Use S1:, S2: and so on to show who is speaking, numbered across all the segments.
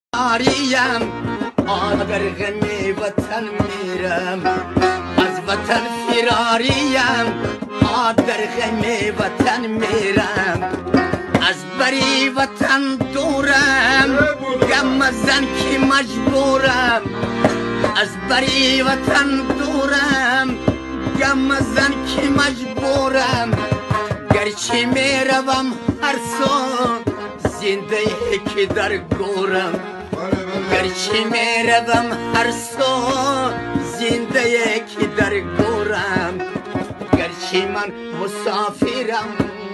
S1: آریم آگر غمی وطن میرم از وطن فراریم آگر غمی وطن میرم از بری وطن دورم گم زن که مجبورم از بری وطن دورم گم زن که مجبورم گرچه میروم هر سو زنده که در گورم گرچه میروم هر سو زنده که در گورم گرچه من مسافرم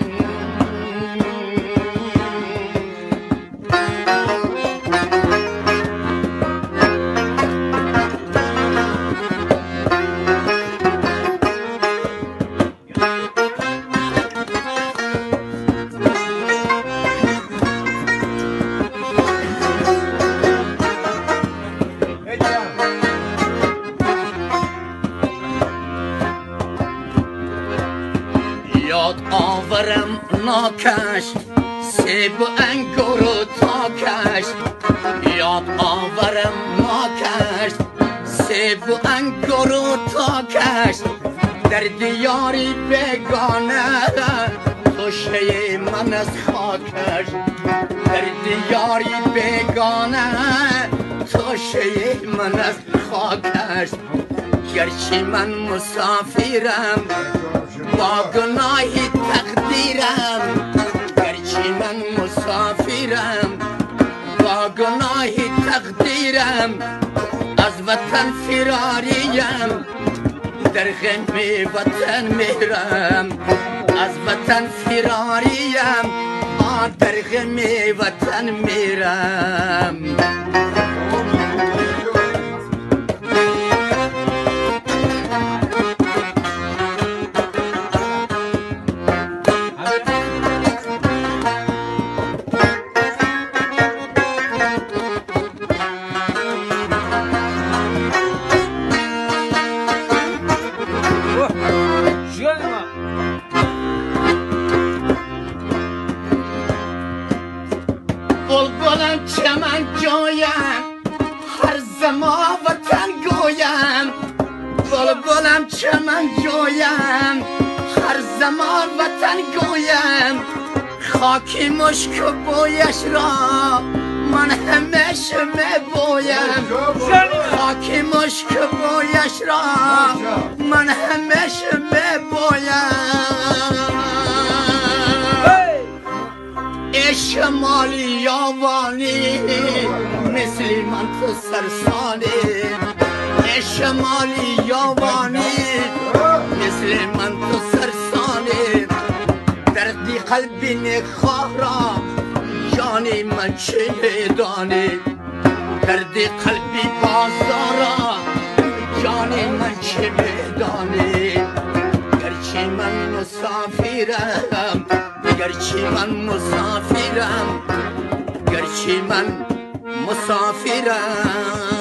S1: یاد آورم ناکش سیب و انگور و تاکش یاد آورم ناکش سیب و انگور و تاکش در دیاری بگانه توشه من از خاکش در دیاری بگانه توشه من از خاکش گرچه من مسافرم با گناهی تقدیرم گرچه من مسافرم با گناهی تقدیرم از وطن فراریم در غم وطن میرم از وطن فراریم در غم وطن میرم بلبلم چمن جویم هر زمان وطن گویم بلبلم چمن جویم هر زمان وطن گویم خاکی مشک و بویش را من همیشه میبویم خاکی مشک و بویش را من همیشه میبویم شمالی یاوانی مثل من تو سرسانی شمالی یاوانی مثل من تو سرسانی دردی قلبی نخواه را جانی من چه میدانی دردی قلبی بازارا جانی من چه میدانی گرچه من مسافرم گرچه من مسافرم گرچه من مسافرم